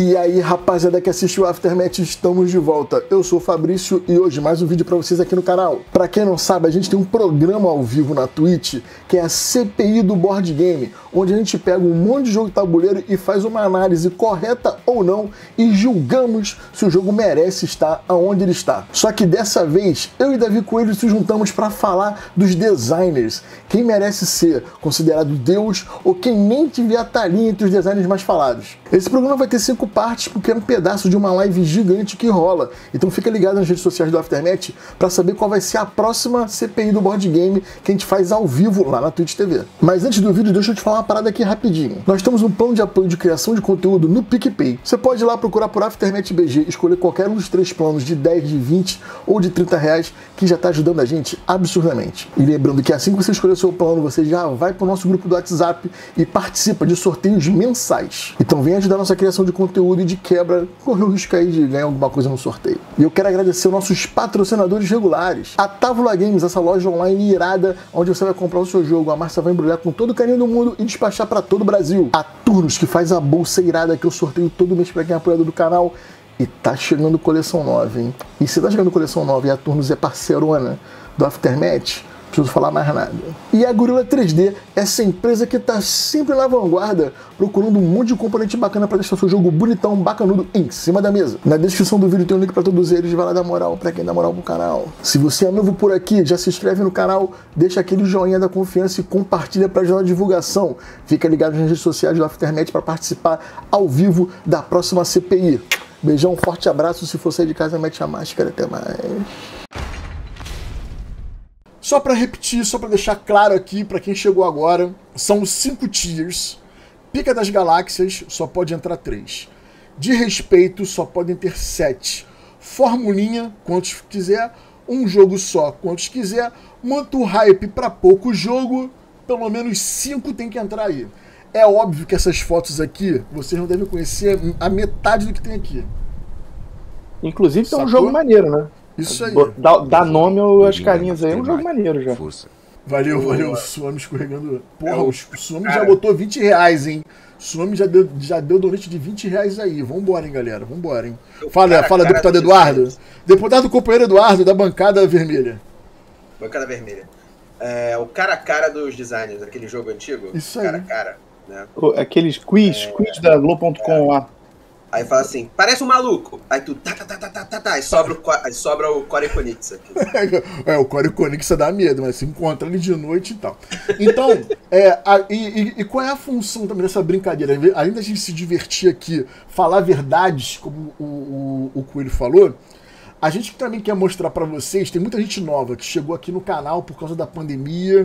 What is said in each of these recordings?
E aí, rapaziada que assistiu o Aftermath, estamos de volta. Eu sou o Fabrício e hoje mais um vídeo pra vocês aqui no canal. Pra quem não sabe, a gente tem um programa ao vivo na Twitch, que é a CPI do Board Game, onde a gente pega um monte de jogo de tabuleiro e faz uma análise correta ou não e julgamos se o jogo merece estar aonde ele está. Só que dessa vez, eu e Davi Coelho se juntamos pra falar dos designers, quem merece ser considerado Deus ou quem nem devia estar ali entre os designers mais falados. Esse programa vai ter 5 partes porque é um pedaço de uma live gigante que rola. Então fica ligado nas redes sociais do Aftermath para saber qual vai ser a próxima CPI do Board Game que a gente faz ao vivo lá na Twitch TV. Mas antes do vídeo, deixa eu te falar uma parada aqui rapidinho. Nós temos um plano de apoio de criação de conteúdo no PicPay. Você pode ir lá procurar por Aftermath BG, escolher qualquer um dos 3 planos de 10, de 20 ou de 30 reais que já está ajudando a gente absurdamente. E lembrando que assim que você escolher o seu plano, você já vai para o nosso grupo do WhatsApp e participa de sorteios mensais. Então vem ajudar a nossa criação de conteúdo e de quebra, correr o risco aí de ganhar alguma coisa no sorteio. E eu quero agradecer aos nossos patrocinadores regulares. A Távola Games, essa loja online irada, onde você vai comprar o seu jogo, a Márcia vai embrulhar com todo o carinho do mundo e despachar para todo o Brasil. A Turnos, que faz a bolsa irada que eu sorteio todo mês para quem é apoiador do canal. E tá chegando coleção nova, hein? E se tá chegando coleção nova e a Turnos é parceirona do Aftermath, não preciso falar mais nada. E a Gorilla 3D, essa empresa que tá sempre na vanguarda, procurando um monte de componente bacana para deixar seu jogo bonitão, bacanudo, em cima da mesa. Na descrição do vídeo tem um link para todos eles, vai lá dar moral para quem dá moral pro canal. Se você é novo por aqui, já se inscreve no canal, deixa aquele joinha da confiança e compartilha para ajudar a divulgação. Fica ligado nas redes sociais do Aftermath para participar ao vivo da próxima CPI. Beijão, forte abraço, se for sair de casa, mete a máscara, até mais. Só para repetir, só para deixar claro aqui para quem chegou agora, são 5 tiers. Pica das galáxias, só pode entrar 3. De respeito, só podem ter 7. Formulinha, quantos quiser. Um jogo só, quantos quiser. Muito hype para pouco jogo, pelo menos 5 tem que entrar aí. É óbvio que essas fotos aqui, vocês não devem conhecer a metade do que tem aqui. Inclusive tem um Sacou? jogo maneiro, né? Isso aí. Dá nome às carinhas aí, é um jogo maneiro já. Valeu, o Suami escorregando. Porra, o Suami já botou 20 reais, hein? O Suami já deu donate de 20 reais aí. Vambora, hein, galera? Vambora, hein? Fala, deputado Eduardo. Deputado companheiro Eduardo, da bancada vermelha. Bancada vermelha. É o cara a cara dos designers, aquele jogo antigo. Isso aí. Cara a cara, né? Aqueles quiz da Globo.com lá. Aí fala assim, parece um maluco. Aí tu aí sobra o Core Conix aqui. O Core Conix dá medo, mas se encontra ali de noite e tal. Então, e qual é a função também dessa brincadeira? Além da gente se divertir aqui, falar verdades, como o Coelho falou, a gente também quer mostrar pra vocês, tem muita gente nova que chegou aqui no canal por causa da pandemia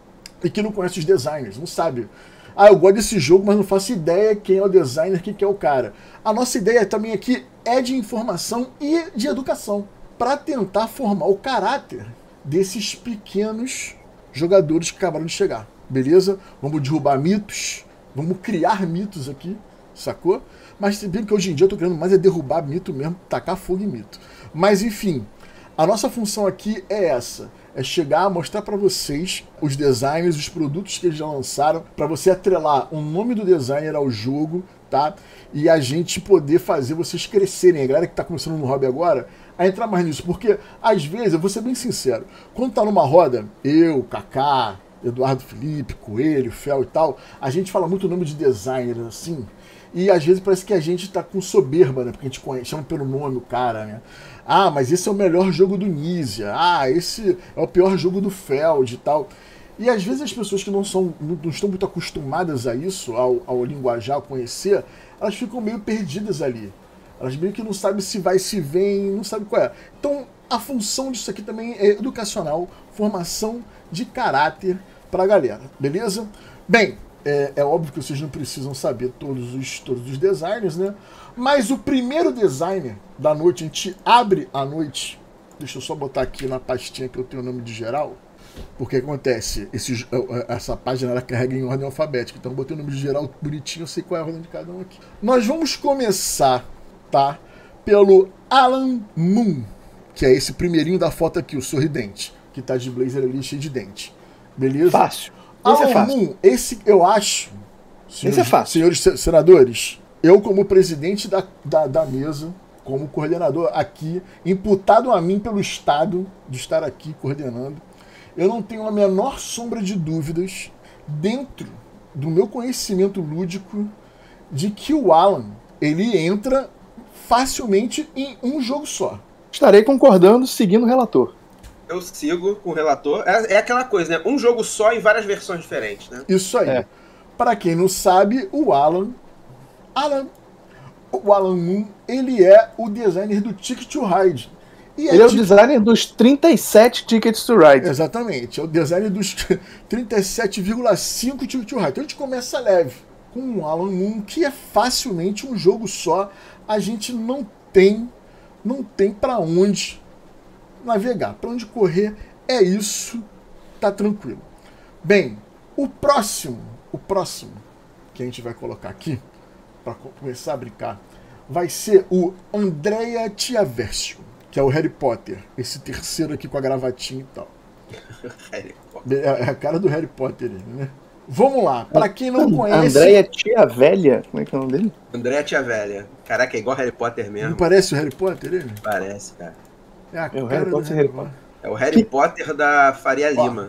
e que não conhece os designers, não sabe. Ah, eu gosto desse jogo, mas não faço ideia quem é o designer, quem que é o cara. A nossa ideia também aqui é de informação e de educação, para tentar formar o caráter desses pequenos jogadores que acabaram de chegar, beleza? Vamos derrubar mitos, vamos criar mitos aqui, sacou? Mas se bem que hoje em dia eu tô querendo mais é derrubar mito mesmo, tacar fogo em mito. Mas enfim, a nossa função aqui é essa. É chegar a mostrar para vocês os designers, os produtos que eles já lançaram, para você atrelar o nome do designer ao jogo, tá? E a gente poder fazer vocês crescerem. A galera que tá começando no hobby agora, a entrar mais nisso. Porque, às vezes, eu vou ser bem sincero, quando tá numa roda, eu, Kaká, Eduardo Felipe, Coelho, Fel e tal, a gente fala muito o nome de designer, assim, e às vezes parece que a gente tá com soberba, né? Porque a gente chama pelo nome o cara, né? Ah, mas esse é o melhor jogo do Nizia. Ah, esse é o pior jogo do Feld e tal. E às vezes as pessoas que não estão muito acostumadas a isso, ao linguajar, ao conhecer, elas ficam meio perdidas ali. Elas meio que não sabem se vai, se vem, não sabem qual é. Então, a função disso aqui também é educacional, formação de caráter pra galera, beleza? Bem, é óbvio que vocês não precisam saber todos os designers, né? Mas o primeiro designer da noite, a gente abre a noite. Deixa eu só botar aqui na pastinha que eu tenho o nome de geral. Porque acontece, essa página ela carrega em ordem alfabética. Então eu botei o nome de geral bonitinho, eu sei qual é a ordem de cada um aqui. Nós vamos começar, tá? Pelo Alan Moon, que é esse primeirinho da foto aqui, o sorridente. Que tá de blazer ali, cheio de dente. Beleza? Fácil. Esse é fácil. Moon, esse eu acho, Esse é fácil. senhores senadores, eu como presidente da mesa, como coordenador aqui, imputado a mim pelo Estado de estar aqui coordenando, eu não tenho a menor sombra de dúvidas, dentro do meu conhecimento lúdico, de que o Alan, ele entra facilmente em um jogo só. Estarei concordando, seguindo o relator. Eu sigo com o relator. É aquela coisa, né? Um jogo só em várias versões diferentes, né? Isso aí. Para quem não sabe, o Alan Moon, ele é o designer do Ticket to Ride. Ele é o designer dos 37 Tickets to Ride. Exatamente, é o designer dos 37,5 Ticket to Ride. Então a gente começa leve com o Alan Moon, que é facilmente um jogo só. A gente não tem para onde navegar, para onde correr. É isso, tá tranquilo. Bem, o próximo que a gente vai colocar aqui, para começar a brincar, vai ser o Andrea Tiaversio, que é o Harry Potter. Esse terceiro aqui com a gravatinha e tal. Harry Potter. É a cara do Harry Potter, né? Vamos lá, para quem não conhece... Andrea Tia Velha, como é que é o nome dele? Andrea Tia Velha. Caraca, é igual Harry Potter mesmo. Não parece o Harry Potter, ele? Parece, cara. É a o cara Harry do Potter, Harry Potter. É o Harry Potter da Faria Lima.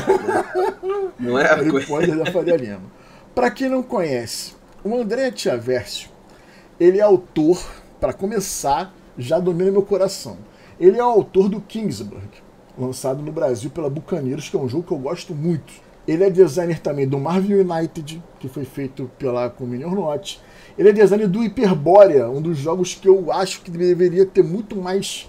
Não é a Harry coisa. Potter da Faria Lima. Para quem não conhece, o Andrea Tiaversio, ele é autor, para começar, já domina meu coração. Ele é o autor do Kingsburg, lançado no Brasil pela Bucaneiros, que é um jogo que eu gosto muito. Ele é designer também do Marvel United, que foi feito pela Communion Not. Ele é designer do Hyperborea, um dos jogos que eu acho que deveria ter muito mais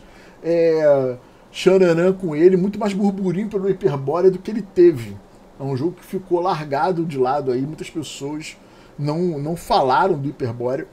xananã com ele, muito mais burburinho pelo Hyperborea do que ele teve. É um jogo que ficou largado de lado aí, muitas pessoas não falaram do Hyperborea.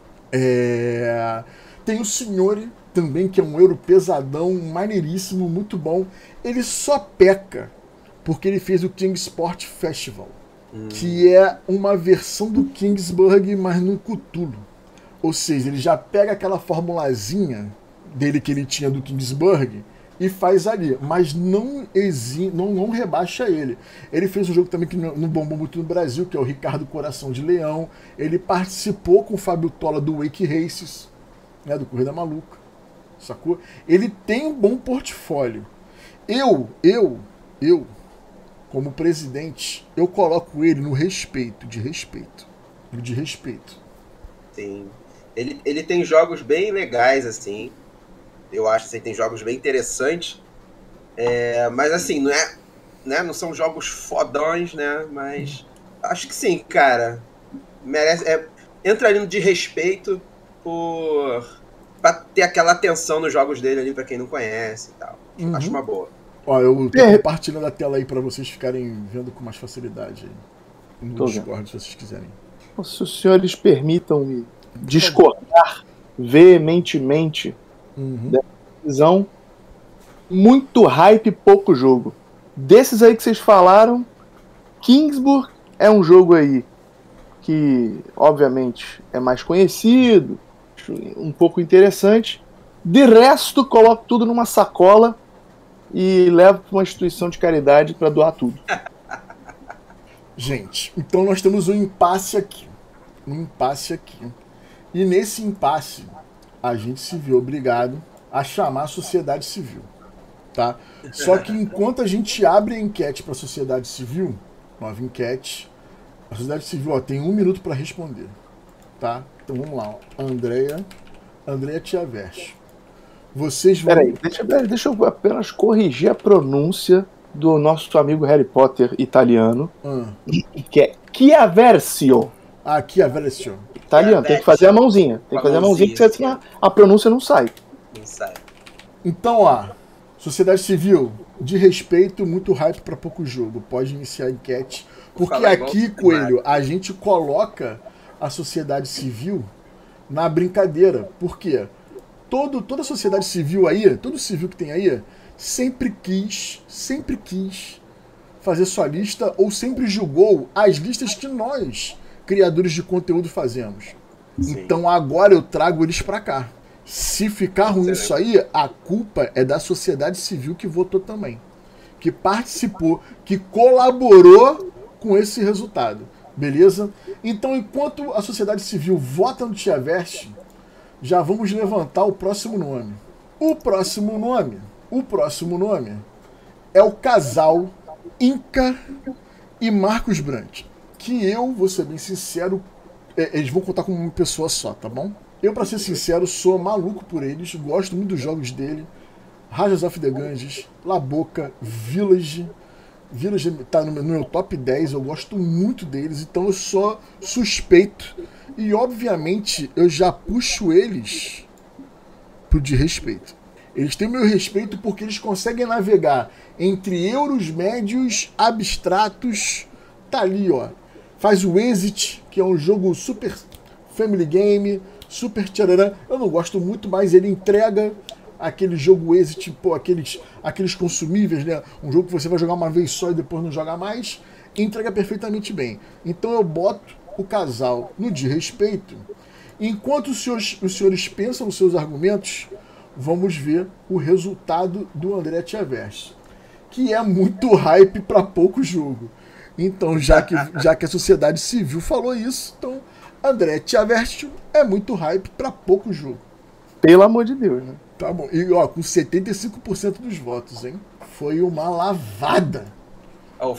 Tem o Signore também, que é um euro pesadão, maneiríssimo, muito bom. Ele só peca porque ele fez o Kingsport Festival, que é uma versão do Kingsburg, mas no Cthulhu. Ou seja, ele já pega aquela formulazinha dele que ele tinha do Kingsburg e faz ali, mas não rebaixa ele. Ele fez um jogo também que não bombou muito no Brasil, que é o Ricardo Coração de Leão. Ele participou com o Fábio Tola do Wake Races, né, do Corrida Maluca, sacou? Ele tem um bom portfólio. Eu, como presidente, eu coloco ele no respeito, de respeito. Sim. Ele tem jogos bem legais, assim. Eu acho que tem jogos bem interessantes. Mas assim, não são jogos fodões, né? Mas acho que sim, cara. Merece. Entra ali no de respeito pra ter aquela atenção nos jogos dele ali, pra quem não conhece e tal. Acho uma boa. Ó, eu tô compartilhando a tela aí pra vocês ficarem vendo com mais facilidade aí. No Discord, se vocês quiserem. Se os senhores permitam-me discordar veementemente dessa decisão, muito hype, pouco jogo. Desses aí que vocês falaram, Kingsburg é um jogo aí que, obviamente, é mais conhecido, um pouco interessante. De resto, coloco tudo numa sacola e levo para uma instituição de caridade para doar tudo. Gente, então nós temos um impasse aqui. E nesse impasse, a gente se viu obrigado a chamar a sociedade civil, tá? Só que enquanto a gente abre a enquete para a sociedade civil, nova enquete, a sociedade civil tem 1 minuto para responder, tá? Então vamos lá, Andrea Tiaversio. Vocês vão... Peraí, deixa eu apenas corrigir a pronúncia do nosso amigo Harry Potter italiano, que é Chiaversio. Chiaversio. Italiano, tem que fazer a mãozinha. Tem que fazer a mãozinha, porque senão a pronúncia não sai. Não sai. Então, sociedade civil, de respeito, muito hype para pouco jogo. Pode iniciar a enquete. Porque aqui, Coelho, a gente coloca a sociedade civil na brincadeira. Por quê? Toda a sociedade civil aí, todo civil que tem aí, sempre quis fazer sua lista ou sempre julgou as listas que nós, criadores de conteúdo, fazemos. Sim. Então agora eu trago eles pra cá. Se ficar ruim isso aí, a culpa é da sociedade civil que votou também. Que participou, que colaborou com esse resultado. Beleza? Então, enquanto a sociedade civil vota no Tiaverse, já vamos levantar o próximo nome. O próximo nome é o casal Inca e Marcos Brandt. Que eu, vou ser bem sincero, eles vão contar como uma pessoa só, tá bom? Eu, pra ser sincero, sou maluco por eles, gosto muito dos jogos dele. Rajas of the Ganges, La Boca, Village. Village tá no meu top 10, eu gosto muito deles, então eu sou suspeito. E, obviamente, eu já puxo eles pro de respeito. Eles têm meu respeito porque eles conseguem navegar entre euros médios, abstratos. Tá ali, ó. Faz o Exit, que é um jogo super family game, super tchararã. Eu não gosto muito, mas ele entrega aquele jogo Exit, pô, aqueles consumíveis, né? Um jogo que você vai jogar uma vez só e depois não joga mais. Entrega perfeitamente bem. Então eu boto o casal no de respeito. Enquanto os senhores pensam nos seus argumentos, vamos ver o resultado do André Tiaverse, que é muito hype para pouco jogo. Então, já que a sociedade civil falou isso, então André Tiaverse é muito hype para pouco jogo. Pelo amor de Deus, né? Tá bom. E ó, com 75% dos votos, hein? Foi uma lavada. O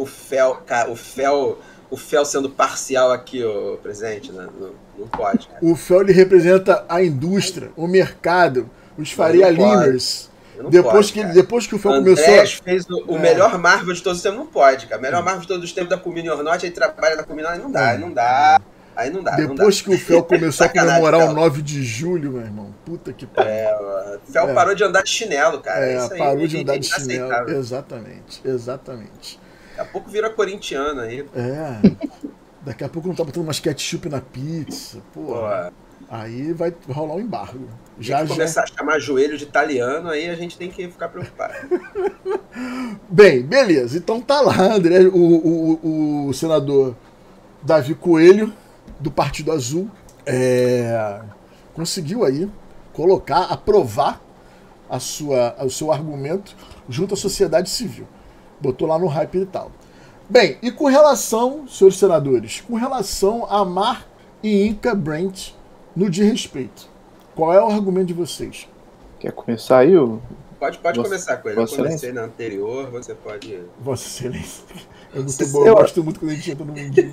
Fel sendo parcial aqui, o presidente, né? Não pode, cara. O Fel, ele representa a indústria, o mercado, os Faria Limers. Depois que o Fel começou... Andrés fez o melhor Marvel de todos os tempos, não pode, cara. Melhor Marvel de todos os tempos da Community Norte, aí trabalha na Community, não dá. Aí não dá. Depois que o Fel começou a comemorar o 9 de julho, meu irmão, puta que pariu. O Fel parou de andar de chinelo, cara. Isso aí, parou de andar de chinelo. Exatamente. Daqui a pouco vira corintiano aí. Daqui a pouco não tá botando mais ketchup na pizza. Pô. Aí vai rolar um embargo. Já começar a chamar joelho de italiano, aí a gente tem que ficar preocupado. Bem, beleza. Então tá lá, André, o senador Davi Coelho, do Partido Azul, conseguiu aí aprovar o seu argumento junto à sociedade civil. Botou lá no hype e tal. Bem, e com relação, senhores senadores, com relação a Mar e Inca Brandt no de respeito, qual é o argumento de vocês? Quer começar aí? Pode começar com ele. Eu comecei na anterior, você pode... Vossa Excelência. Eu gosto muito quando a gente entra no mundinho.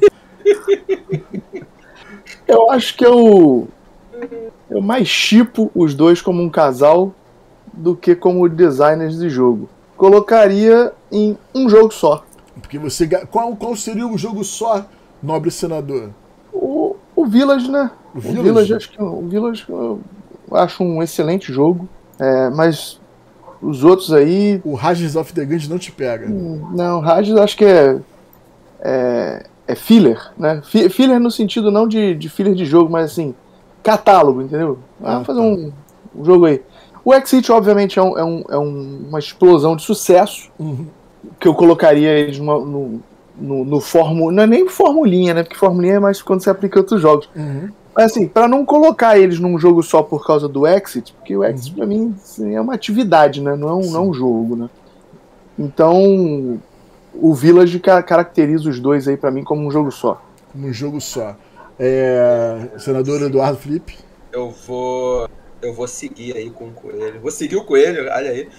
Eu acho que eu mais shippo os dois como um casal do que como designers de jogo. Colocaria em um jogo só. Porque você... Qual seria o jogo só, nobre senador? O Village, né? O Village, eu acho um excelente jogo. Mas os outros aí... O Rajas of the Ganges não te pega. Não, Rajas acho que é filler, né? Filler no sentido não de filler de jogo, mas assim, catálogo, entendeu? Vamos fazer um jogo aí. O Exit, obviamente, é uma explosão de sucesso, que eu colocaria eles no fórmula. Não é nem formulinha, né? Porque formulinha é mais quando você aplica outros jogos. Mas assim, pra não colocar eles num jogo só por causa do Exit, porque o Exit pra mim assim, é uma atividade, né? Não é um jogo, né? Então, o Village caracteriza os dois aí pra mim como um jogo só. Como um jogo só. Senador Eduardo Felipe? Eu vou seguir aí com o Coelho. Vou seguir o Coelho, olha aí.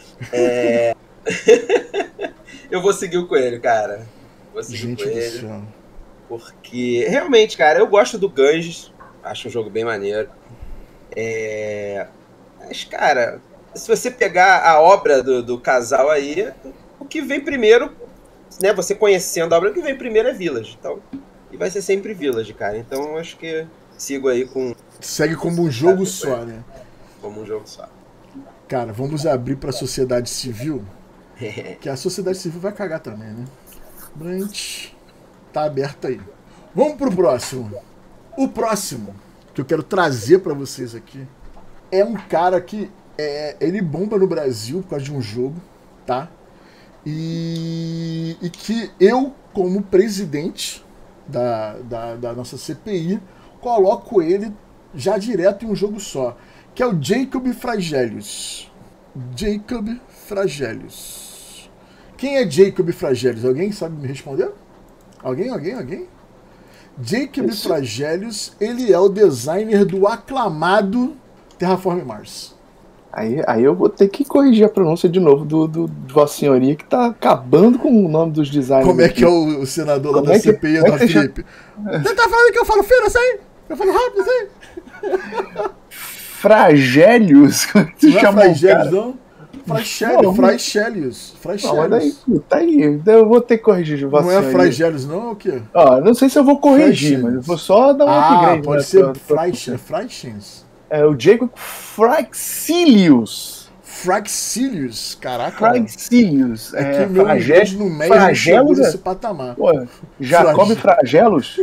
Eu vou seguir o Coelho, cara. Vou seguir o Coelho. Porque, realmente, cara, eu gosto do Ganges. Acho um jogo bem maneiro. Mas, cara, se você pegar a obra do casal aí, o que vem primeiro, né? Você conhecendo a obra, o que vem primeiro é Village. Então, e vai ser sempre Village, cara. Então, acho que sigo aí com... Segue como um jogo só, né? Como um jogo só. Cara, vamos abrir pra sociedade civil. Que a sociedade civil vai cagar também, né? Brandt tá aberto aí. Vamos pro próximo. O próximo que eu quero trazer pra vocês aqui é um cara que ele bomba no Brasil por causa de um jogo, tá? E que eu, como presidente da nossa CPI, coloco ele já direto em um jogo só, que é o Jacob Fragelius. Jacob Fragelius. Quem é Jacob Fragelius? Alguém sabe me responder? Alguém? Jacob Fragelius, ele é o designer do aclamado Terraform Mars. Aí eu vou ter que corrigir a pronúncia de novo do Vossa Senhoria, que tá acabando com o nome dos designers. Como é que é o senador lá da CPI, da Felipe? Você tá falando que eu falo feio, assim? Eu falo rápido, assim? Fragelius? Como é que você chama o cara? Não? Fragelius. Não, mas tá aí. Eu vou ter que corrigir. Não é Fragelius, não? É o quê? Não sei se eu vou corrigir, mas eu vou só dar um upgrade. Pode ser Fragelius. É o Jacob Fraxilius. Fraxilius, caraca. Fraxilius. É que meu inglês no meio não chegou nesse patamar. Pô, Jacob Fragelos?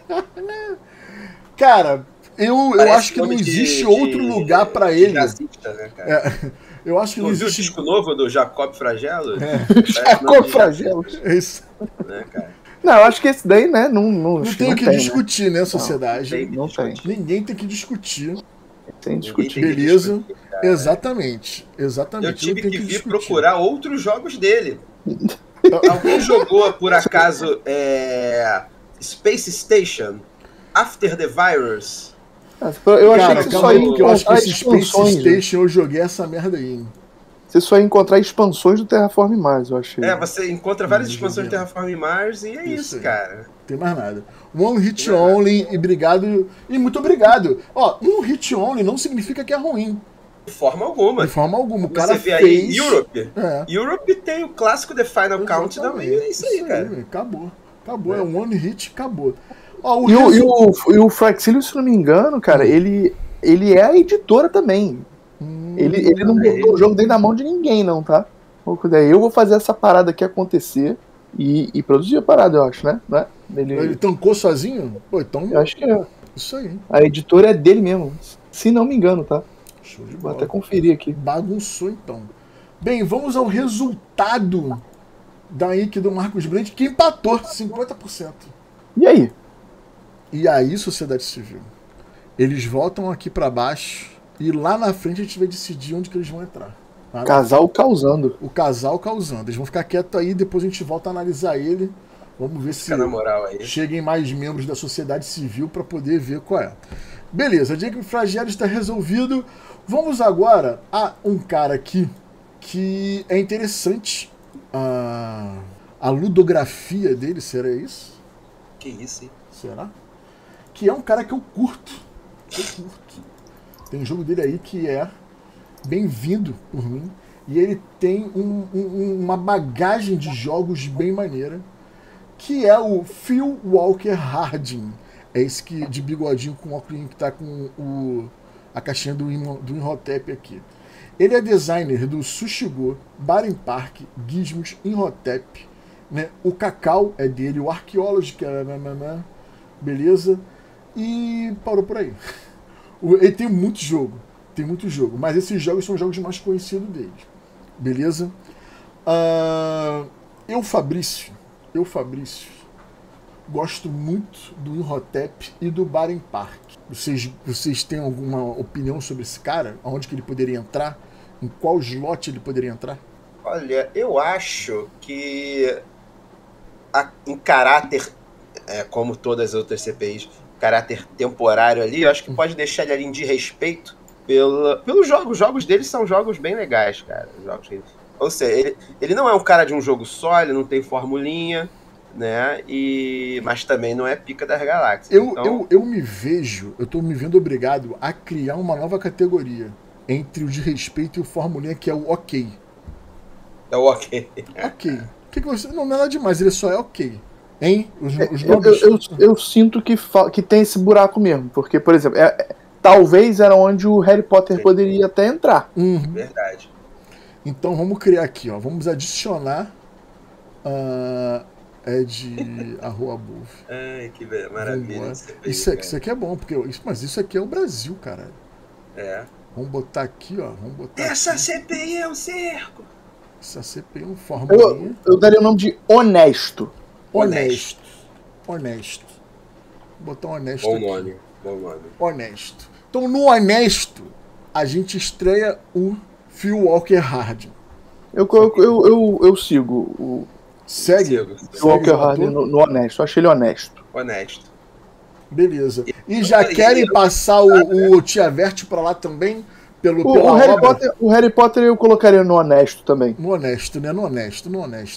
Cara, eu acho que não existe outro lugar pra ele. Nazista, né, cara? Eu acho que não existe. Viu o disco novo do Jacob Fragelos? Jacob Fragelos. É isso. Né, cara? Não, eu acho que esse daí, né, não tem o que discutir, né, sociedade? Não tem. Ninguém tem que discutir. Tem que discutir. Beleza? Exatamente. Eu tive que vir procurar outros jogos dele. Alguém jogou, por acaso, Space Station? After the Virus? Eu achei que você só ia eu acho que esse Space expansões, Station eu joguei essa merda aí, hein? Você só ia encontrar expansões do Terraform Mars, eu achei. Você encontra várias expansões do Terraform Mars e é isso, cara. Não tem mais nada. One Hit Only e obrigado. E muito obrigado. Ó, um Hit Only não significa que é ruim. De forma alguma. De forma alguma. O cara Você vê fez... aí Europe. Europe tem o clássico The Final Countdown e é isso aí, cara. Acabou. É um One Hit, acabou. Ó, e o Fraxilius, se não me engano, cara, ele é a editora também. Ele não botou o jogo dentro da mão de ninguém, não, tá? Eu vou fazer essa parada aqui acontecer e produzir a parada, eu acho, né? Ele tancou sozinho? Pô, então... Eu acho que é. Isso aí. A editora é dele mesmo, se não me engano, tá? Show de bola. Vou até conferir aqui. Bagunçou, então. Bem, vamos ao resultado da IC do Marcos Brand, que empatou 50%. E aí, sociedade civil? Eles voltam aqui pra baixo e lá na frente a gente vai decidir onde que eles vão entrar. Casal causando. O casal causando. Eles vão ficar quietos aí, depois a gente volta a analisar ele. Vamos ver se cheguem mais membros da sociedade civil para poder ver qual é. Beleza, Jacob Fragelis está resolvido. Vamos agora a um cara aqui que é interessante. A ludografia dele, será isso? Que isso, hein? Será? Que é um cara que eu curto. Tem um jogo dele aí que é bem-vindo por mim. E ele tem uma bagagem de jogos bem maneira. Que é o Phil Walker Harding. É esse que, de bigodinho com óculos que tá com a caixinha do Imhotep aqui. Ele é designer do Sushigo, Baden Park, Gizmos, Imhotep. Né? O Cacau é dele, o Archaeology, que é... Beleza? E parou por aí. Ele tem muito jogo. Mas esses jogos são os jogos mais conhecidos dele. Beleza? Eu, Fabrício, gosto muito do Imhotep e do Baden Park. Vocês têm alguma opinião sobre esse cara? Aonde que ele poderia entrar? Em qual slot ele poderia entrar? Olha, eu acho que em caráter, como todas as outras CPIs, caráter temporário ali, eu acho que pode deixar ele ali de respeito pelos jogos. Os jogos dele são jogos bem legais, cara. Ou seja, ele não é um cara de um jogo só, ele não tem formulinha, né? Mas também não é pica das galáxias. Eu tô me vendo obrigado a criar uma nova categoria entre o de respeito e o formulinha, que é o ok. É o ok. Ok. Que você... Não é nada demais, ele só é ok. Hein? Eu sinto que tem esse buraco mesmo, porque, por exemplo, talvez era onde o Harry Potter poderia até entrar. Verdade. Então vamos criar aqui, ó. Vamos adicionar de @above. Ai, que maravilha. Isso aqui é bom, mas isso aqui é o Brasil, caralho. Vamos botar aqui, ó. Essa CPI é um cerco. Essa CPI é um formulinha. Eu daria o nome de honesto. Honesto. Vou botar um honesto bom aqui. Nome. Honesto. Então, no honesto, a gente estreia o Phil Walker Harding. Eu sigo o Segue Walker Harding no honesto. Eu achei ele honesto. Beleza. E já querem passar o Tia Verte pra lá também? Pela obra? O Harry Potter eu colocaria no honesto também. No honesto, né? No honesto.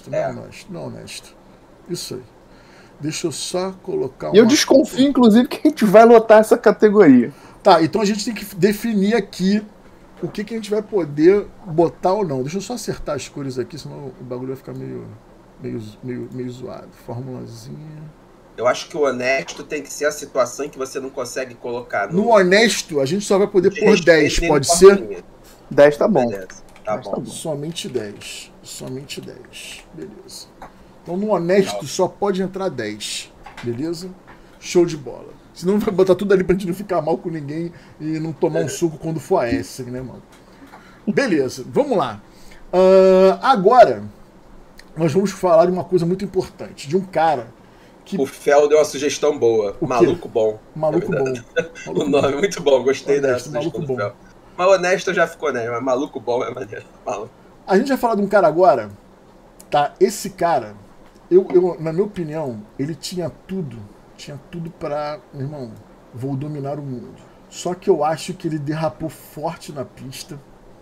Isso aí. Deixa eu só colocar E eu desconfio, inclusive, que a gente vai lotar essa categoria. Tá, então a gente tem que definir aqui o que a gente vai poder botar ou não. Deixa eu só acertar as cores aqui, senão o bagulho vai ficar meio zoado. Formulazinha. Eu acho que o honesto tem que ser a situação em que você não consegue colocar. No honesto, a gente só vai poder pôr 10, pode ser? 10 tá bom. Beleza. Tá bom. Somente 10. Somente 10. Beleza. Então no honesto só pode entrar 10. Beleza? Show de bola. Senão vai botar tudo ali pra gente não ficar mal com ninguém e não tomar um suco quando for a S, né, mano? Beleza, vamos lá. Agora, nós vamos falar de uma coisa muito importante. De um cara que... O Fel deu uma sugestão boa. Maluco Bom. Maluco Bom. O nome, muito bom. Gostei dessa sugestão do Fel. Mas honesto já ficou, né? Mas Maluco Bom é maneiro. Maluco. A gente vai falar de um cara agora, tá? Esse cara, na minha opinião, ele tinha tudo pra, meu irmão, vou dominar o mundo. Só que eu acho que ele derrapou forte na pista.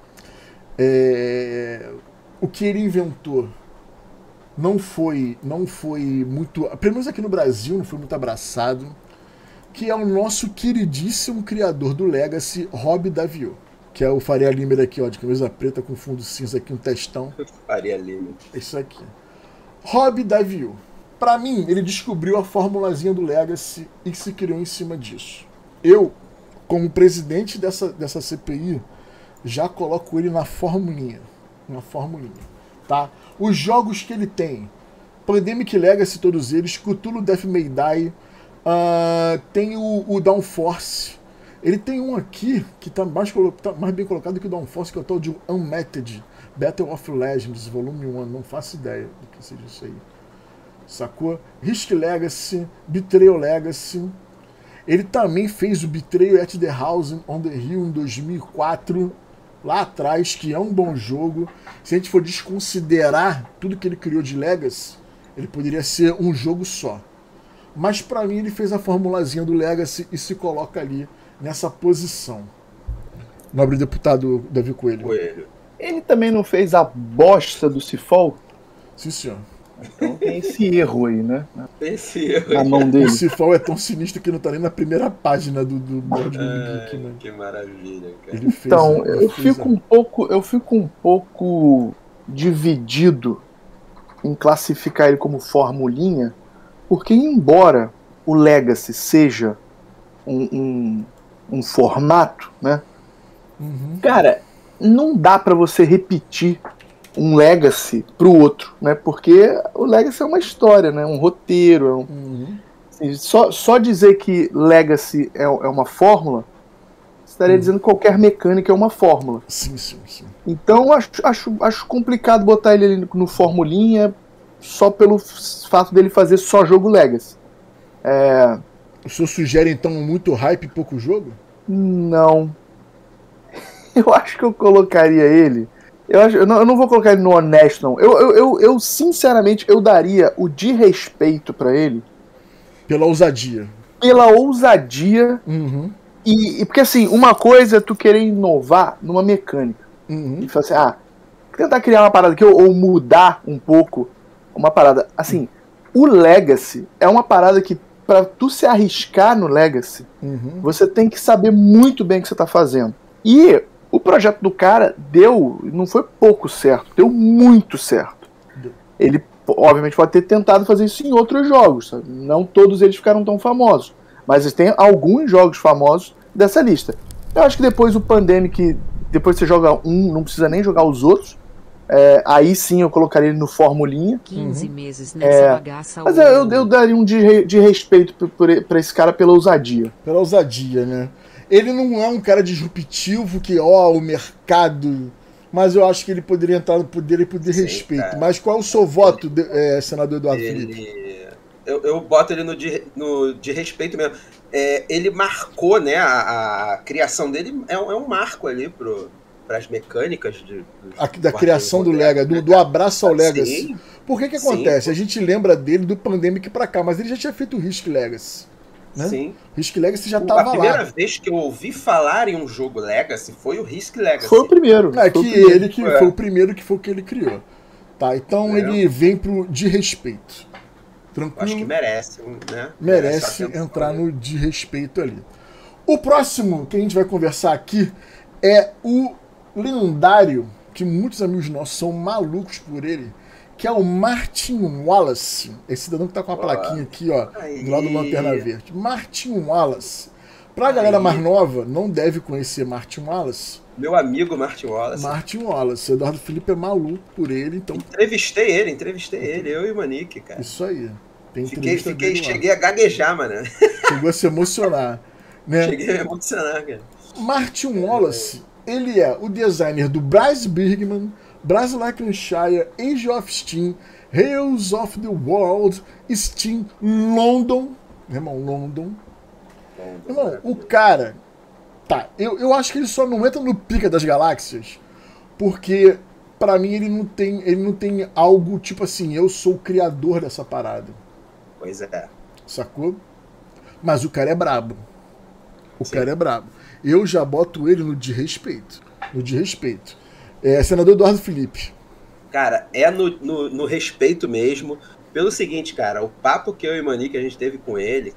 O que ele inventou não foi muito, pelo menos aqui no Brasil, não foi muito abraçado, que é o nosso queridíssimo criador do Legacy, Rob Daviau, que é o Faria Limer aqui, ó, de camisa preta com fundo cinza aqui, um testão. Faria Limer. Isso aqui. Rob Daviau. Pra mim, ele descobriu a formulazinha do Legacy e se criou em cima disso. Eu, como presidente dessa CPI, já coloco ele na formulinha. Tá? Os jogos que ele tem: Pandemic Legacy, todos eles, Cthulhu Death May Die, tem o Downforce. Ele tem um aqui que tá mais bem colocado que o Downforce, que é o tal de Unmatted Battle of Legends, volume 1. Não faço ideia do que seja isso aí. Sacou? Risk Legacy, Betrayal Legacy. Ele também fez o Betrayal at the House on the Hill em 2004, lá atrás, que é um bom jogo. Se a gente for desconsiderar tudo que ele criou de Legacy, ele poderia ser um jogo só. Mas pra mim ele fez a formulazinha do Legacy e se coloca ali nessa posição. Nobre deputado Davi Coelho. Ele também não fez a bosta do Cifol? Sim, senhor. Então tem esse erro aí, né? Esse erro. Na mão dele. O Cifol é tão sinistro que não tá nem na primeira página do board do Geek, né? Que maravilha, cara. Então, eu fico um pouco dividido em classificar ele como formulinha, porque embora o Legacy seja um formato, né? Cara, não dá pra você repetir um Legacy pro outro, né? Porque o Legacy é uma história, né? Um roteiro. Assim, só dizer que Legacy é uma fórmula, estaria dizendo que qualquer mecânica é uma fórmula. Sim. Então acho complicado botar ele ali no formulinha só pelo fato dele fazer só jogo Legacy. O senhor sugere então muito hype e pouco jogo? Não. Eu acho que eu colocaria ele. Eu não vou colocar ele no honesto, não. Eu sinceramente, eu daria o de respeito pra ele. Pela ousadia. E porque assim, uma coisa é tu querer inovar numa mecânica. E falar assim, tentar criar uma parada aqui, ou mudar um pouco uma parada. Assim, o Legacy é uma parada que, pra tu se arriscar no Legacy, você tem que saber muito bem o que você tá fazendo. E o projeto do cara não foi pouco certo, deu muito certo. Ele, obviamente, pode ter tentado fazer isso em outros jogos, sabe? Não todos eles ficaram tão famosos, mas tem alguns jogos famosos dessa lista. Eu acho que depois o Pandemic, depois você joga não precisa nem jogar os outros. Aí sim eu colocaria ele no formulinha. 15 meses nessa bagaça. Mas eu daria um de respeito pra esse cara pela ousadia. Pela ousadia, né? Ele não é um cara disruptivo que, o mercado... Mas eu acho que ele poderia entrar no poder e poder respeito. Cara. Mas qual é o seu voto, senador Eduardo Felipe? Eu boto ele no de respeito mesmo. Ele marcou, né? A criação dele é um marco ali para as mecânicas da criação do Legacy, do abraço ao Legacy. Por que acontece? A gente lembra dele do Pandemic pra cá, mas ele já tinha feito o Risk Legacy. né? Sim. Risk Legacy já A tava primeira lá. vez que eu ouvi falar em um jogo Legacy foi o Risk Legacy. Foi o primeiro. É foi que o primeiro. ele que foi o primeiro que foi o que ele criou. Tá, então ele vem pro de respeito. Tranquilo? Acho que merece, né? Merece a atenção, entrar né? no de respeito ali. O próximo que a gente vai conversar aqui é o lendário, que muitos amigos nossos são malucos por ele, que é o Martin Wallace. Esse cidadão que tá com a plaquinha aqui, ó, do lado do Lanterna Verde. Martin Wallace. Pra galera mais nova, não deve conhecer Martin Wallace. Meu amigo Martin Wallace. Martin Wallace. O Eduardo Felipe é maluco por ele, então... Entrevistei ele, eu e o Manique, cara. Isso aí. Tem entrevista dele lá. Cheguei a gaguejar, mano. Chegou a se emocionar. Né? Cheguei a me emocionar, cara. Martin Wallace, ele é o designer do Bryce Bergman, Bryce Lancashire, Age of Steam, Heroes of the World, Steam, London. Meu irmão, London. Irmão, o cara... Tá, eu acho que ele só não entra no pica das galáxias porque, pra mim, ele não tem algo tipo assim, eu sou o criador dessa parada. Pois é. Sacou? Mas o cara é brabo. O cara é brabo. Eu já boto ele no de respeito. No de respeito. Senador Eduardo Felipe. Cara, é no respeito mesmo. Pelo seguinte, cara, o papo que eu e o Manique a gente teve com ele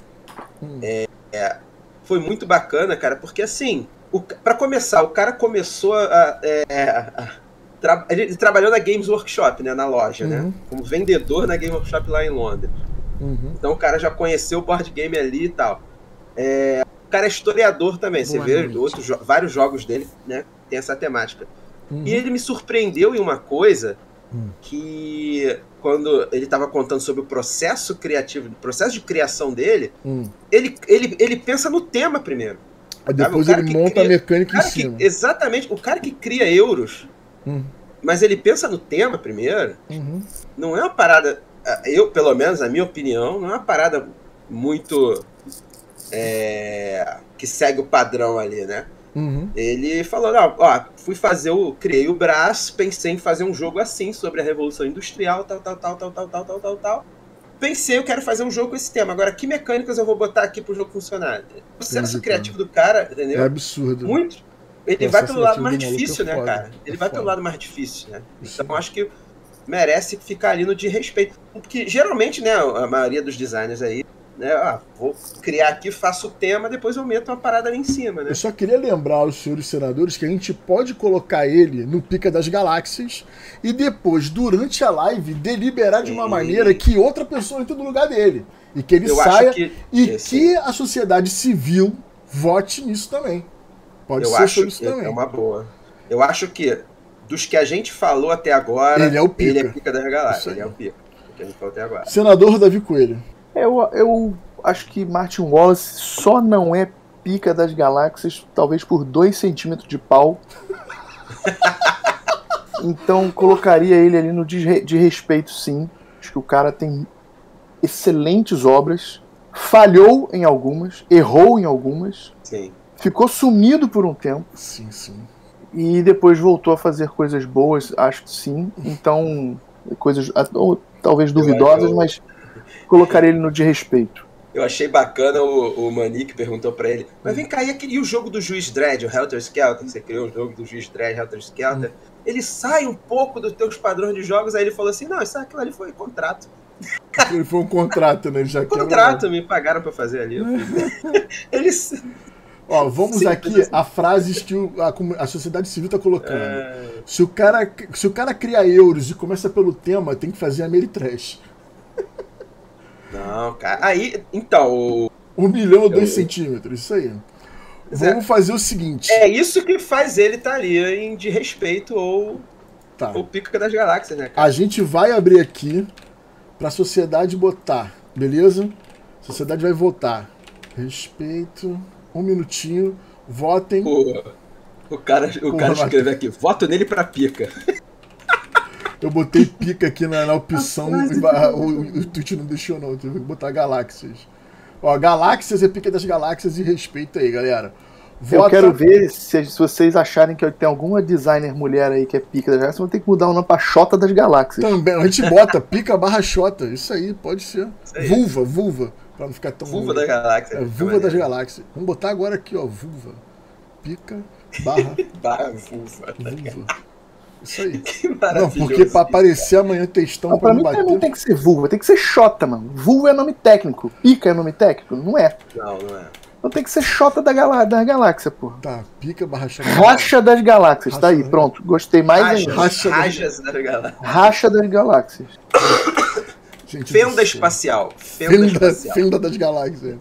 foi muito bacana, cara, porque assim, pra começar, o cara começou ele trabalhou na Games Workshop, né, na loja, né, como vendedor na Games Workshop lá em Londres. Então o cara já conheceu o board game ali e tal. O cara é historiador também, você vê vários jogos dele, né, tem essa temática. E ele me surpreendeu em uma coisa que, quando ele estava contando sobre o processo criativo, o processo de criação dele, ele pensa no tema primeiro. Aí depois ele monta a mecânica em cima. Exatamente, o cara que cria euros, mas ele pensa no tema primeiro, não é uma parada, pelo menos, na minha opinião, não é uma parada muito que segue o padrão ali, né? Ele falou, não, ó, criei o Brás, pensei em fazer um jogo assim, sobre a Revolução Industrial, tal. Pensei, eu quero fazer um jogo com esse tema. Agora, que mecânicas eu vou botar aqui pro jogo funcionar? O processo criativo do cara, entendeu? É absurdo. Muito. Ele vai pelo lado mais difícil, né, cara? Ele vai pelo lado mais difícil, né? Então, acho que merece ficar ali no de respeito. Porque, geralmente, né, a maioria dos designers aí, né, vou criar aqui, faço o tema, depois eu meto uma parada ali em cima, né? Eu só queria lembrar aos senhores senadores que a gente pode colocar ele no pica das galáxias e depois, durante a live, deliberar de uma maneira que outra pessoa entre no lugar dele. E que ele saia que a sociedade civil vote nisso também. Pode ser sobre isso também. É uma boa. Eu acho que, dos que a gente falou até agora, ele é o pica. Ele é pica das galáxias. Ele é o pica. Do que a gente falou até agora. Senador Davi Coelho. Eu acho que Martin Wallace só não é pica das galáxias, talvez por 2 centímetros de pau. Então colocaria ele ali no de respeito, sim. Acho que o cara tem excelentes obras, falhou em algumas, errou em algumas, sim. Ficou sumido por um tempo. Sim. E depois voltou a fazer coisas boas, acho que sim. Então, coisas talvez duvidosas, mas colocaria ele no de respeito. Eu achei bacana o Manique perguntou pra ele, mas vem cá, e o jogo do Juiz Dredd, o Helter Skelter, você criou o jogo do Juiz Dredd, Helter Skelter, ele sai um pouco dos teus padrões de jogos, aí ele falou assim, não, aquilo ali foi contrato. Ele foi um contrato, né? Ele já contrato, me pagaram pra fazer ali. Eles... Ó, vamos aqui a frases que a sociedade civil tá colocando. Se o cara cria euros e começa pelo tema, tem que fazer Ameritrash. Não, cara. Aí, então... 1 milhão ou 2 centímetros, isso aí. Vamos fazer o seguinte. É isso que faz ele estar ali em de respeito ou pica das galáxias, né, cara? A gente vai abrir aqui pra sociedade botar, beleza? A sociedade vai votar. Respeito... 1 minutinho, votem. O cara escreveu aqui, voto nele pra pica. Eu botei pica aqui na opção, o tweet não deixou não, tive que botar galáxias. Ó, galáxias é pica das galáxias e respeita aí, galera. Eu quero ver se vocês acharem que tem alguma designer mulher aí que é pica das galáxias, vão ter que mudar o nome pra Xota das Galáxias. Também, a gente bota pica / Xota, isso aí, pode ser. Vulva, Pra não ficar tão... Vulva da galáxia. Vulva das galáxias. Vamos botar agora aqui, ó, vulva. Pica, barra... barra vulva. Vulva. Isso aí. Que Não, maravilhoso. porque pra aparecer amanhã textão Pra pra mim me não bater... tem que ser vulva, tem que ser xota, mano. Vulva é nome técnico. Pica é nome técnico? Não é. Não é. Então tem que ser xota da galáxia, pô. Tá, pica, barra... Racha das galáxias, tá aí, Racha, né? pronto. Gostei mais ainda. Rajas da galáxia. Racha das galáxias. Gente, Fenda espacial. Fenda espacial. Fenda das galáxias.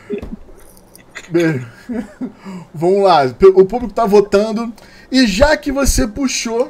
Bem, vamos lá. O público tá votando. E já que você puxou,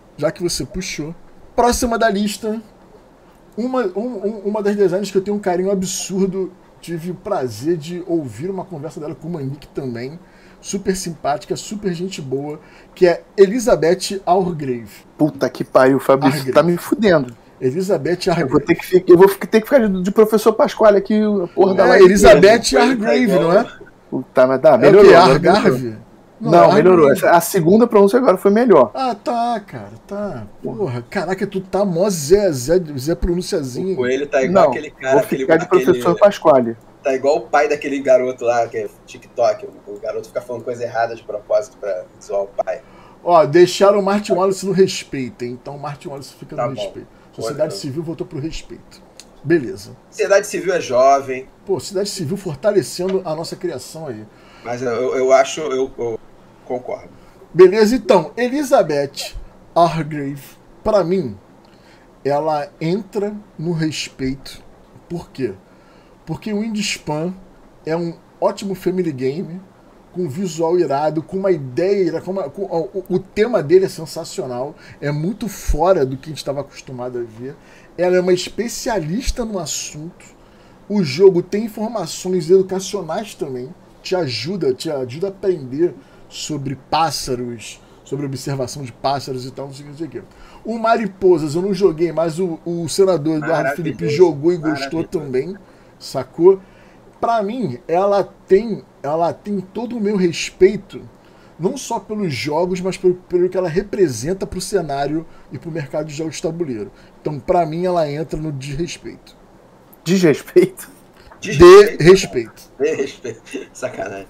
próxima da lista, uma das designers que eu tenho um carinho absurdo, tive o prazer de ouvir uma conversa dela com o Manique também, super simpática, super gente boa, que é Elizabeth Hargrave. Puta que pariu, Fabrício, Hargrave. tá me fudendo. Elizabeth Hargrave. Eu vou ter que ficar de professor Pasquale aqui, a porra da live. Elizabeth Hargrave, não é? Puta, mas tá, É o melhorou. que? agora Hargrave? Não, é melhorou. Hargrave. A segunda pronúncia agora foi melhor. Ah, tá, cara, tá. Porra, caraca, tu tá mó Zé pronunciazinho. O Coelho tá igual Não, aquele cara. vou ficar de professor Pasquale. Tá igual o pai daquele garoto lá, que é TikTok. O garoto fica falando coisa errada de propósito pra zoar o pai. Ó, deixaram o Martin Wallace no respeito, hein? Então o Martin Wallace fica Tá no bom. respeito. Sociedade Civil voltou pro respeito. Beleza. Sociedade Civil é jovem, Pô, Sociedade Civil fortalecendo a nossa criação aí. mas eu acho, eu concordo. Beleza, então, Elizabeth Hargrave, pra mim, ela entra no respeito. Por quê? Porque o Wingspan é um ótimo family game, com visual irado, com uma ideia, o tema dele é sensacional, é muito fora do que a gente estava acostumado a ver. Ela é uma especialista no assunto. O jogo tem informações educacionais também, te ajuda a aprender sobre pássaros, sobre observação de pássaros e tal, não sei o que. O Mariposas eu não joguei, mas o senador Eduardo Felipe jogou e gostou também, sacou? Pra mim, ela tem todo o meu respeito, não só pelos jogos, mas pelo que ela representa pro cenário e pro mercado de jogos de tabuleiro. Então, pra mim, ela entra no desrespeito. Desrespeito? Desrespeito. Sacanagem.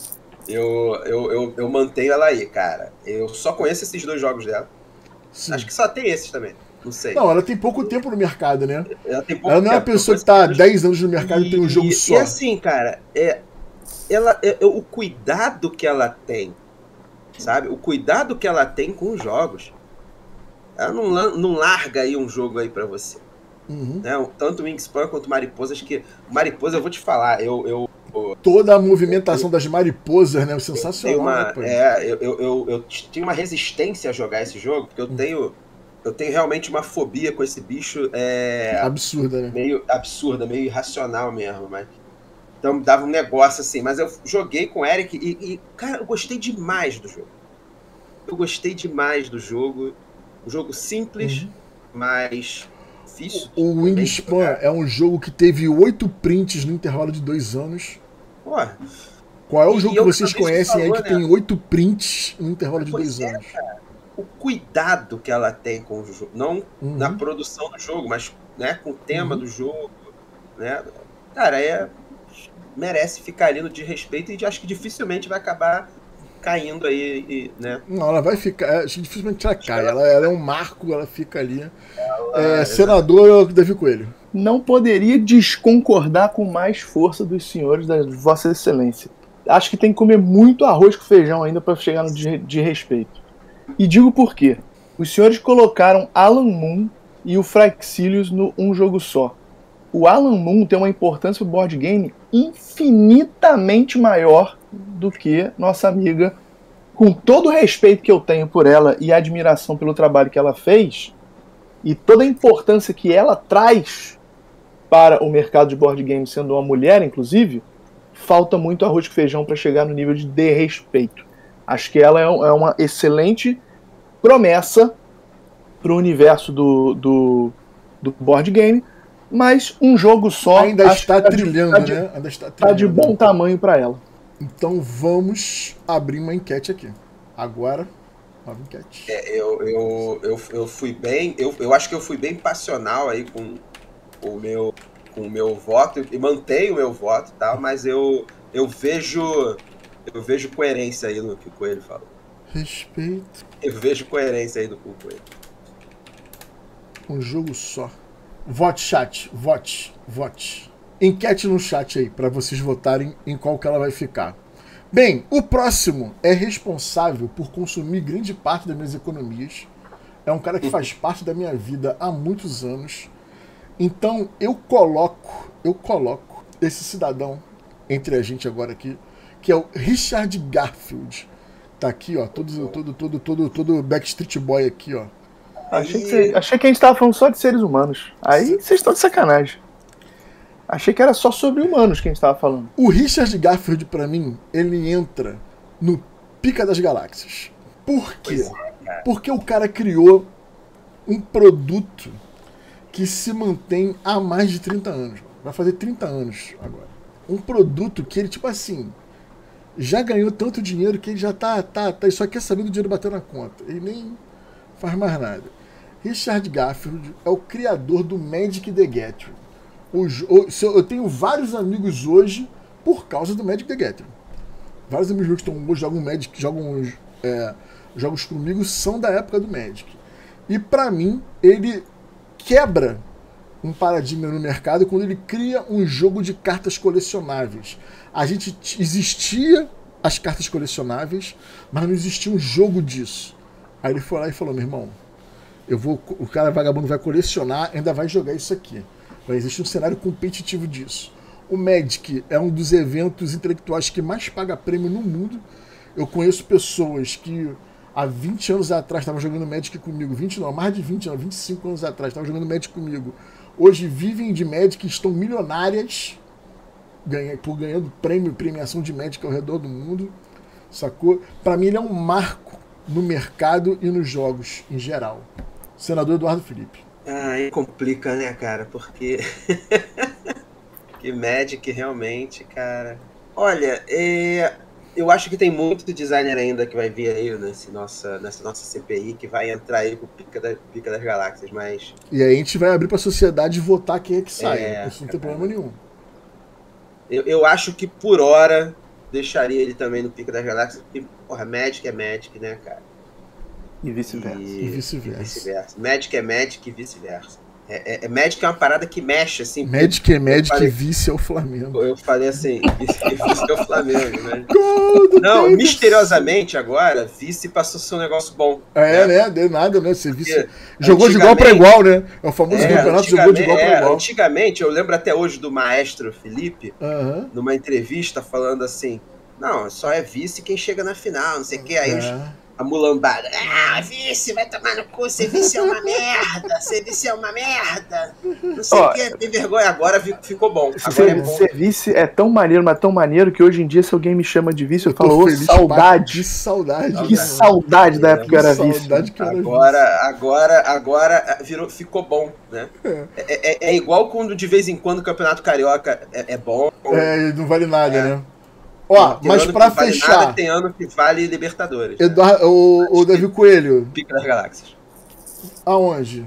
Eu mantenho ela aí, cara. Eu só conheço esses dois jogos dela. Sim. Acho que só tem esses também. Não sei. Não, ela tem pouco tempo no mercado, né? Ela não é uma pessoa que tá há 10 anos no mercado e tem um jogo só. E assim, cara, o cuidado que ela tem, sabe? O cuidado que ela tem com os jogos. Ela não larga aí um jogo aí pra você. Uhum. Né? Tanto o Wingspan quanto o Mariposas, que Mariposa, eu vou te falar, toda a movimentação das mariposas, né? Sensacional. Eu tinha uma resistência a jogar esse jogo, porque eu tenho realmente uma fobia com esse bicho. Absurda, né? Meio absurda, meio irracional mesmo, mas. Então dava um negócio assim, mas eu joguei com o Eric e cara, eu gostei demais do jogo. Um jogo simples, mas difícil. O Wingspan é um jogo que teve 8 prints no intervalo de 2 anos. Pô, qual é o jogo que vocês Fabrício conhecem falou, aí que né? tem 8 prints no intervalo de Pois 2 é, anos? cara. O cuidado que ela tem com o jogo, não na produção do jogo, mas, né, com o tema do jogo, né? Cara, merece ficar ali no de respeito e acho que dificilmente vai acabar caindo aí, né? Não, ela vai ficar. Acho que dificilmente ela cai. Ela é um marco, ela fica ali. Senador Davi Coelho. Não poderia desconcordar com mais força dos senhores da Vossa Excelência. Acho que tem que comer muito arroz com feijão ainda para chegar no de respeito. E digo por quê. Os senhores colocaram Alan Moon e o Fraxilius no um jogo só. O Alan Moon tem uma importância no board game infinitamente maior do que nossa amiga. Com todo o respeito que eu tenho por ela e a admiração pelo trabalho que ela fez, e toda a importância que ela traz para o mercado de board game, sendo uma mulher, inclusive, falta muito arroz com feijão para chegar no nível de respeito. Acho que ela é uma excelente promessa para o universo do board game, mas um jogo só ainda está trilhando, né? Ainda está trilhando. Tá de bom tamanho para ela. Então vamos abrir uma enquete aqui. Agora, nova enquete. Eu fui bem. Eu acho que eu fui bem passional aí com o meu com o meu voto e mantenho o meu voto, tá? Mas eu vejo coerência aí no que o Coelho falou. Respeito. Eu vejo coerência aí do Coelho. Um jogo só. Vote, chat. Vote. Enquete no chat aí, para vocês votarem em qual que ela vai ficar. Bem, o próximo é responsável por consumir grande parte das minhas economias. É um cara que faz parte da minha vida há muitos anos. Então eu coloco esse cidadão entre a gente agora aqui, que é o Richard Garfield. Tá aqui, ó, todo Backstreet Boy aqui, ó. Achei que a gente tava falando só de seres humanos. Aí vocês estão de sacanagem. Achei que era só sobre humanos que a gente tava falando. O Richard Garfield, pra mim, ele entra no pica das galáxias. Por quê? Porque o cara criou um produto que se mantém há mais de 30 anos. Vai fazer 30 anos agora. Um produto que ele, tipo assim, já ganhou tanto dinheiro que ele já ele só quer saber do dinheiro bater na conta. Ele nem faz mais nada. Richard Garfield é o criador do Magic the Gathering. Eu tenho vários amigos hoje por causa do Magic the Gathering. Vários amigos meus que estão hoje, jogam Magic, jogos comigo, são da época do Magic. E pra mim, ele quebra um paradigma no mercado quando ele cria um jogo de cartas colecionáveis. Existia as cartas colecionáveis, mas não existia um jogo disso. Aí ele foi lá e falou: meu irmão, o cara vagabundo vai colecionar, ainda vai jogar isso aqui. Vai existir um cenário competitivo disso. O Magic é um dos eventos intelectuais que mais paga prêmio no mundo. Eu conheço pessoas que há 20 anos atrás estavam jogando Magic comigo, mais de 20 anos, 25 anos atrás estavam jogando Magic comigo. Hoje vivem de Magic e estão milionárias ganhando premiação de Magic ao redor do mundo. Sacou? Pra mim ele é um marco no mercado e nos jogos em geral. Senador Eduardo Felipe. Aí complica, né, cara? Porque que Magic realmente, cara. Olha, eu acho que tem muito designer ainda que vai vir aí nessa nossa CPI, que vai entrar aí com o pica das galáxias, mas... E aí a gente vai abrir pra sociedade votar quem é que sai. Isso não tem problema nenhum. Eu acho que por hora deixaria ele também no pica das galáxias, porque, porra, Magic é Magic, né, cara? E vice-versa. Magic é Magic e vice-versa. Magic é uma parada que mexe, assim. Magic é Magic e vice é o Flamengo. Eu falei assim, vice é o Flamengo, né? Não, misteriosamente agora, vice passou a ser um negócio bom. Né? Deu nada, né? Você vice... Jogou de igual pra igual, né? É o famoso campeonato, jogou de igual pra igual. Antigamente, eu lembro até hoje do maestro Felipe, numa entrevista, falando assim: não, só é vice quem chega na final, não sei o que. Aí a mulambada: vice, vai tomar no cu, ser vice é uma merda, ser vice é uma merda, não sei o que, tem vergonha. Agora ficou bom. Ser vice é tão maneiro, mas tão maneiro, que hoje em dia, se alguém me chama de vice, eu falo: saudade. Que saudade. Que saudade da época que era vice. Agora ficou bom, né? É igual quando de vez em quando o Campeonato Carioca é bom. Não vale nada, né? Mas pra fechar... Nada, tem ano que vale Libertadores. Eduardo, o Davi Coelho. Pica das galáxias. Aonde?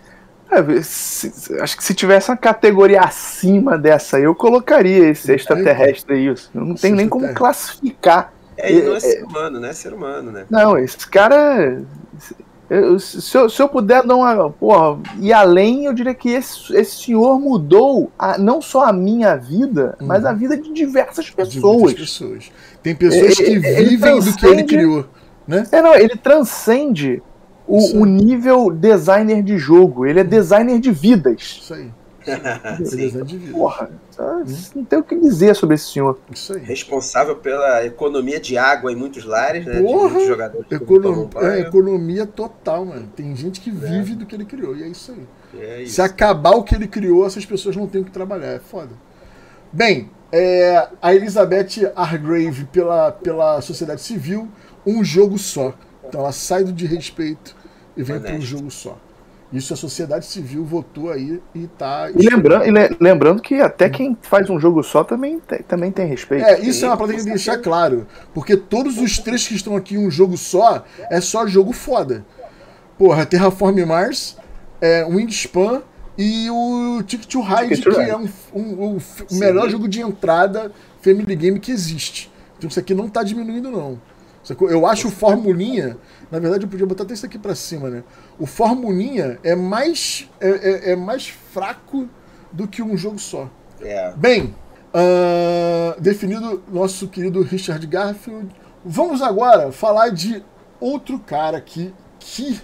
Acho que se tivesse uma categoria acima dessa, eu colocaria esse extraterrestre aí. Eu não tenho nem como classificar. Ele não é ser humano, né? É ser humano, né? Não, esse cara... Se eu puder dar uma... Porra, e além, eu diria que esse senhor mudou não só a minha vida, mas a vida de diversas pessoas. Tem pessoas que vivem do que ele criou, né? Ele transcende o nível designer de jogo. Ele é designer de vidas. Isso aí. Porra, não tem o que dizer sobre esse senhor. Isso aí. Responsável pela economia de água em muitos lares, né? Porra, de muitos jogadores. Economia total, mano. Tem gente que vive do que ele criou, e é isso aí. Se acabar o que ele criou, essas pessoas não têm o que trabalhar. É foda. Bem, a Elizabeth Hargrave pela sociedade civil, um jogo só. Então ela sai do de respeito e vem para um jogo só. Isso a sociedade civil votou aí e tá... E lembrando que até quem faz um jogo só também tem respeito. Isso é uma parada que tem que deixar claro. Porque todos os três que estão aqui em um jogo só, é só jogo foda. Porra, Terraform Mars, Wingspan e o Ticket to Ride, Ticket to que Ride. é o melhor jogo de entrada Family Game que existe. Então isso aqui não tá diminuindo, não. Eu acho o Formulinha, na verdade eu podia botar até isso aqui pra cima, né? O Formulinha é mais fraco do que um jogo só. Bem, definido nosso querido Richard Garfield, vamos agora falar de outro cara aqui que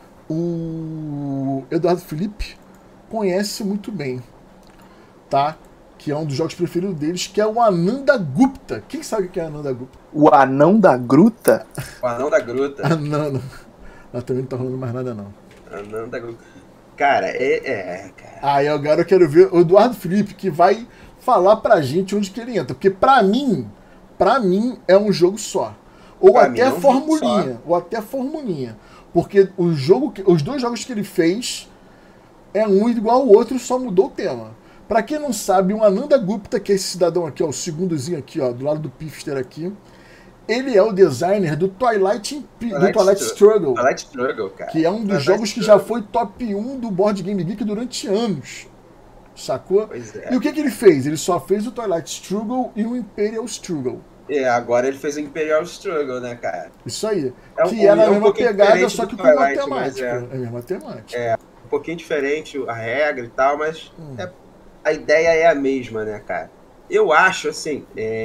o Eduardo Felipe conhece muito bem, tá? Que é um dos jogos preferidos deles, que é o Ananda Gupta. Quem sabe o que é Ananda Gupta? O Anão da Gruta? O Anão da Gruta. Ananda. Ela também não tá rolando mais nada, não. Anão da Gruta. Cara, cara. Aí agora eu quero ver o Eduardo Felipe, que vai falar pra gente onde que ele entra. Porque pra mim é um jogo só. Ou Pra até mim é um formulinha. Ou até formulinha. Porque os dois jogos que ele fez é um igual ao outro, só mudou o tema. Pra quem não sabe, o Ananda Gupta, que é esse cidadão aqui, ó, o segundozinho aqui, ó, do lado do Pifster aqui, ele é o designer do Twilight Struggle. Twilight Struggle, cara. Que é um dos jogos que já foi top 1 do Board Game Geek durante anos. Sacou? Pois é. E o que ele fez? Ele só fez o Twilight Struggle e o Imperial Struggle. Agora ele fez o Imperial Struggle, né, cara? Isso aí. É que era a mesma pouquinho pegada, diferente só do que com Twilight, matemática. mas É a mesma temática. Um pouquinho diferente a regra e tal, mas a ideia é a mesma, né, cara? Eu acho, assim,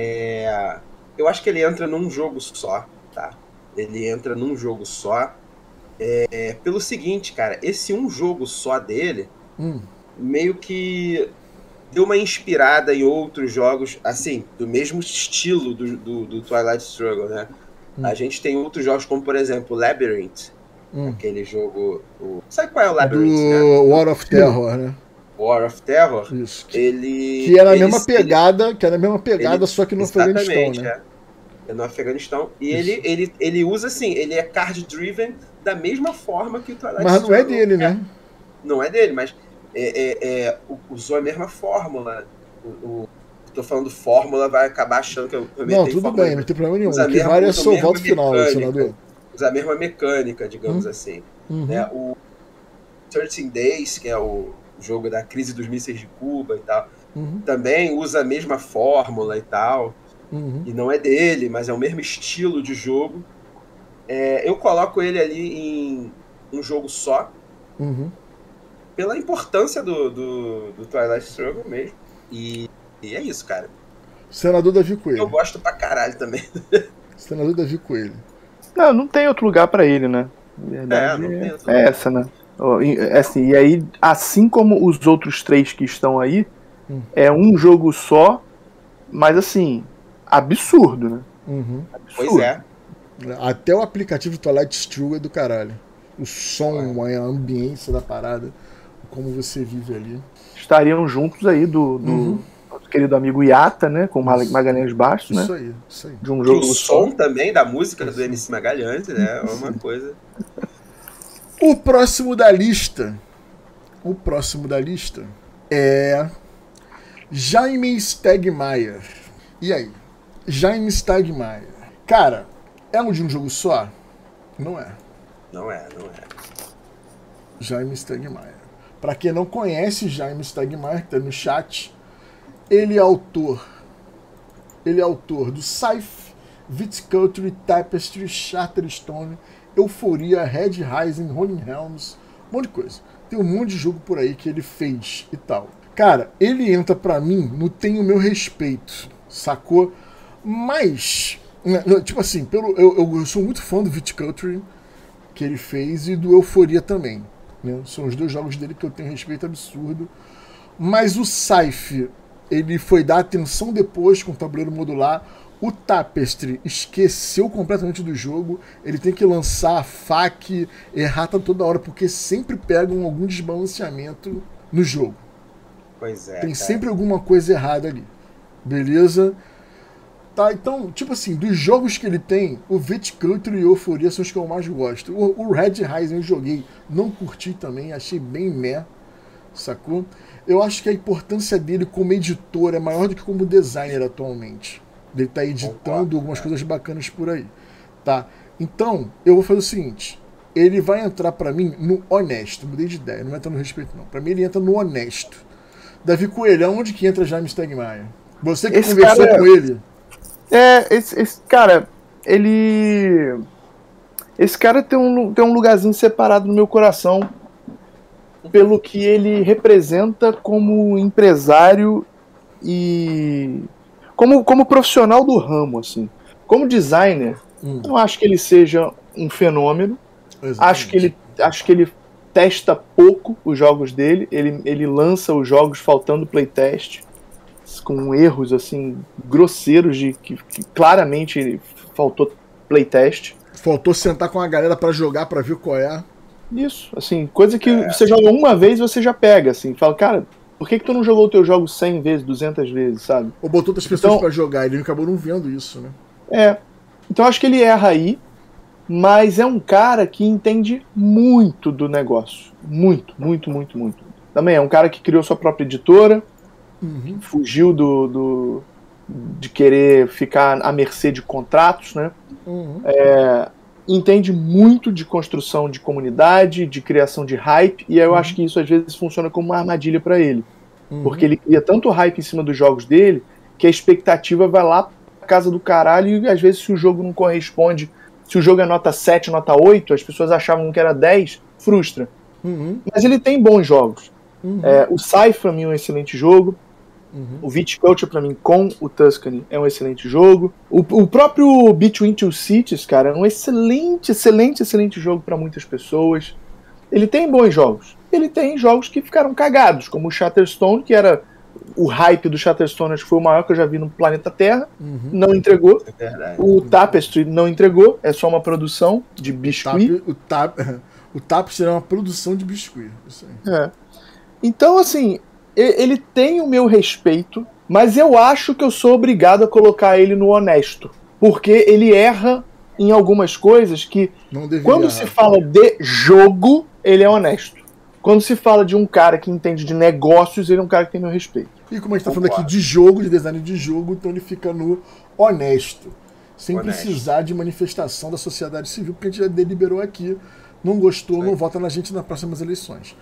eu acho que ele entra num jogo só, tá? Ele entra num jogo só. Pelo seguinte, cara, esse um jogo só dele meio que deu uma inspirada em outros jogos, assim, do mesmo estilo do Twilight Struggle, né? A gente tem outros jogos, como, por exemplo, Labyrinth, aquele jogo... Sabe qual é o Labyrinth, Do né? War of Terror, né? War of Terror. Isso. Ele... Que era a mesma pegada, só que no Afeganistão, Exatamente, né? É no Afeganistão. E ele usa, assim, ele é card-driven da mesma forma que o Twilight Mas não é Struggle dele, né? Não é dele, mas usou a mesma fórmula. Tô falando fórmula, vai acabar achando que eu Não, tudo bem, não tem problema nenhum. O que vale é seu voto final, senador. Usa a mesma mecânica, digamos assim. Né? O 13 Days, que é o jogo da crise dos mísseis de Cuba e tal, também usa a mesma fórmula e tal. E não é dele, mas é o mesmo estilo de jogo. Eu coloco ele ali em um jogo só, pela importância do Twilight Struggle mesmo. E é isso, cara. Senador Davi Coelho. Eu gosto pra caralho também. Senador Davi Coelho. Não tem outro lugar pra ele, né? Verdade, não tem outro lugar. Essa, né? Assim, e aí, assim como os outros três que estão aí, é um jogo só, mas assim, absurdo, né? Absurdo. Pois é. Até o aplicativo Twilight Struggle é do caralho. O som, a ambiência da parada, como você vive ali. Estariam juntos aí do nosso querido amigo Iata, né? Com Magalhães Bastos, né? Isso aí. De um jogo o só. som também da música do MC Magalhães, né? É uma coisa. O próximo da lista é Jaime Stegmaier. E aí? Jaime Stegmaier. Cara, é de um jogo só? Não é. Não é. Jaime Stegmaier. Pra quem não conhece Jaime Stegmaier, que tá no chat, ele é autor do Scythe, Viticulture, Tapestry, Charterstone, Euphoria, Red Rising, Rolling Helms, um monte de coisa. Tem um monte de jogo por aí que ele fez e tal. Cara, ele entra pra mim no Tem o Meu Respeito, sacou? Mas, tipo assim, eu sou muito fã do Viticulture que ele fez e do Euphoria também. Né? São os dois jogos dele que eu tenho respeito absurdo. Mas o Scythe, ele foi dar atenção depois com o tabuleiro modular. O Tapestry esqueceu completamente do jogo. Ele tem que lançar a fac, errata toda hora, porque sempre pegam algum desbalanceamento no jogo. Pois é. Tem sempre alguma coisa errada ali. Beleza? Tá, então, tipo assim, dos jogos que ele tem, o Viticulture e o Euphoria são os que eu mais gosto. O Red Rising eu joguei, não curti também, achei bem meh, sacou? Eu acho que a importância dele como editor é maior do que como designer atualmente. Ele tá editando algumas coisas bacanas por aí, tá? Então, eu vou fazer o seguinte, ele vai entrar pra mim no honesto. Mudei de ideia, não entra no respeito não. Pra mim ele entra no honesto. Davi Coelho, onde que entra Jaime Stegmaier? Você que conversou com ele. Esse cara, ele... Esse cara tem um lugarzinho separado no meu coração pelo que ele representa como empresário e como profissional do ramo, assim. Como designer, não acho que ele seja um fenômeno. Acho que ele testa pouco os jogos dele. Ele lança os jogos faltando playtest, com erros assim grosseiros de que claramente faltou playtest. Faltou sentar com a galera pra jogar, pra ver qual é. Isso, assim, coisa que você joga uma vez e você já pega, assim. Fala, cara, por que tu não jogou o teu jogo 100 vezes, 200 vezes, sabe? Ou botou outras pessoas pra jogar, ele acabou não vendo isso, né? Então acho que ele erra aí, mas é um cara que entende muito do negócio. Muito, muito, muito, muito. Também é um cara que criou sua própria editora, fugiu de querer ficar à mercê de contratos, né? Entende muito de construção de comunidade, de criação de hype, e aí eu acho que isso às vezes funciona como uma armadilha para ele. Porque ele cria tanto hype em cima dos jogos dele, que a expectativa vai lá pra casa do caralho, e às vezes se o jogo não corresponde, se o jogo é nota 7, nota 8, as pessoas achavam que era 10, frustra. Mas ele tem bons jogos. O Scythe, pra mim, é um excelente jogo. O Viticulture, pra mim, com o Tuscany, é um excelente jogo. O próprio Between Two Cities, cara, é um excelente, excelente, excelente jogo pra muitas pessoas. Ele tem bons jogos. Ele tem jogos que ficaram cagados, como o Shatterstone, que era o hype do Shatterstone, acho que foi o maior que eu já vi no planeta Terra. Não entregou. O Tapestry não entregou, é só uma produção de biscuit. O Tapestry é uma produção de biscuit. Isso aí. Então, assim, ele tem o meu respeito, mas eu acho que eu sou obrigado a colocar ele no honesto. Porque ele erra em algumas coisas que, quando se fala de jogo, ele é honesto. Quando se fala de um cara que entende de negócios, ele é um cara que tem meu respeito. E como a gente tá falando aqui de jogo, de design de jogo, então ele fica no honesto. Sem precisar de manifestação da sociedade civil, porque a gente já deliberou aqui. Não gostou, não vota na gente nas próximas eleições.